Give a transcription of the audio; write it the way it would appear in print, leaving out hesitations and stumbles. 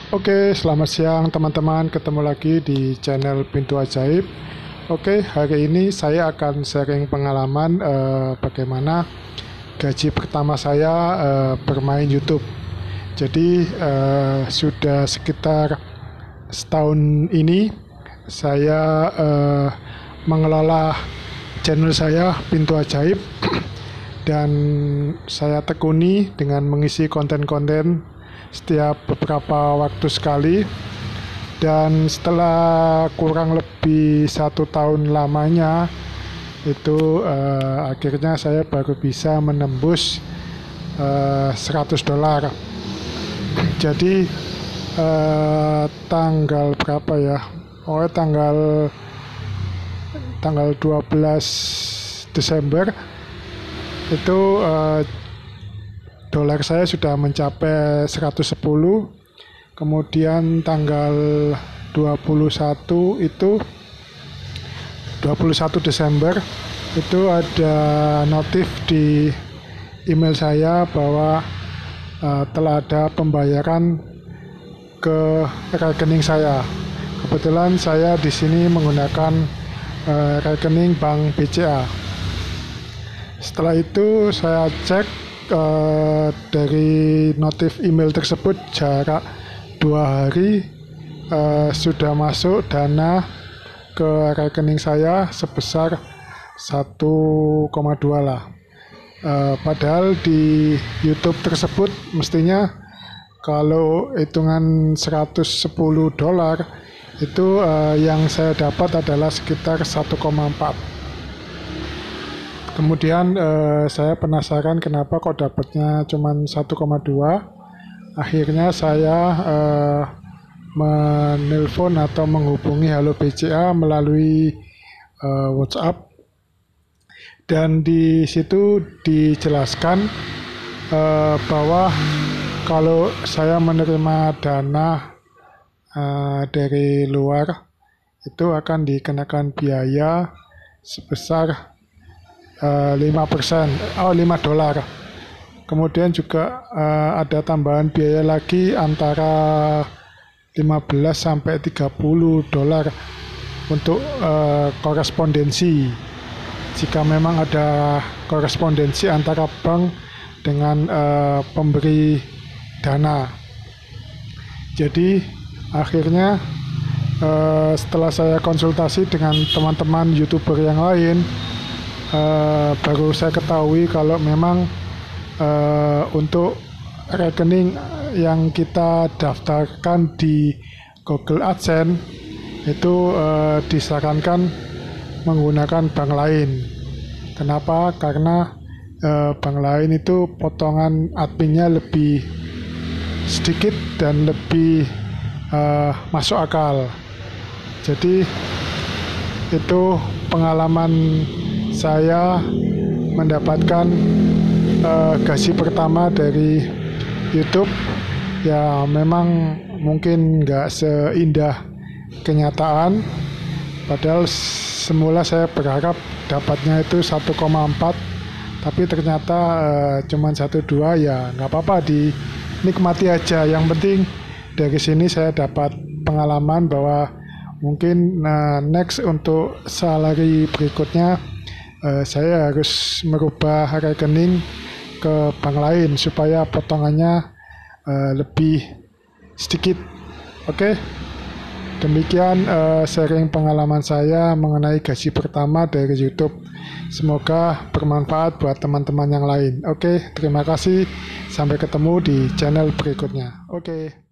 Oke, selamat siang teman-teman. Ketemu lagi di channel Pintu Ajaib. Oke, hari ini saya akan sharing pengalaman bagaimana gaji pertama saya bermain YouTube. Jadi sudah sekitar setahun ini saya mengelola channel saya Pintu Ajaib dan saya tekuni dengan mengisi konten-konten setiap beberapa waktu sekali, dan setelah kurang lebih 1 tahun lamanya itu akhirnya saya baru bisa menembus $100. Jadi tanggal berapa ya? Oh, tanggal 12 Desember itu dolar saya sudah mencapai 110. Kemudian tanggal 21 Desember itu ada notif di email saya bahwa telah ada pembayaran ke rekening saya. Kebetulan saya di sini menggunakan rekening Bank BCA. Setelah itu saya cek dari notif email tersebut, jarak 2 hari sudah masuk dana ke rekening saya sebesar 1,2 lah. Padahal di YouTube tersebut mestinya kalau hitungan $110 itu yang saya dapat adalah sekitar 1,4. Kemudian saya penasaran kenapa kok dapatnya cuma 1,2. Akhirnya saya menelpon atau menghubungi Halo BCA melalui WhatsApp, dan di situ dijelaskan bahwa kalau saya menerima dana dari luar itu akan dikenakan biaya sebesar $5. Kemudian juga ada tambahan biaya lagi antara $15 sampai $30 untuk korespondensi. Jika memang ada korespondensi antara bank dengan pemberi dana. Jadi akhirnya setelah saya konsultasi dengan teman-teman YouTuber yang lain, baru saya ketahui kalau memang untuk rekening yang kita daftarkan di Google AdSense itu disarankan menggunakan bank lain. Kenapa? Karena bank lain itu potongan adminnya lebih sedikit dan lebih masuk akal. Jadi itu pengalaman saya mendapatkan gaji pertama dari YouTube. Ya memang mungkin nggak seindah kenyataan, padahal semula saya berharap dapatnya itu 1,4, tapi ternyata cuma 1,2. Ya nggak apa-apa, dinikmati aja. Yang penting dari sini saya dapat pengalaman bahwa mungkin next untuk salary berikutnya saya harus merubah rekening ke bank lain supaya potongannya lebih sedikit. Oke, demikian sharing pengalaman saya mengenai gaji pertama dari YouTube. Semoga bermanfaat buat teman-teman yang lain. Oke, terima kasih. Sampai ketemu di channel berikutnya. Oke.